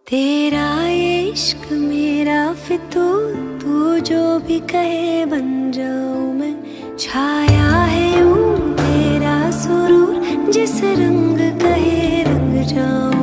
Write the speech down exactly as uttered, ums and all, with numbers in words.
तेरा ये इश्क मेरा फितूर, तू जो भी कहे बन जाऊं मैं। छाया है यूं तेरा सुरूर, जिस रंग कहे रंग जाऊं।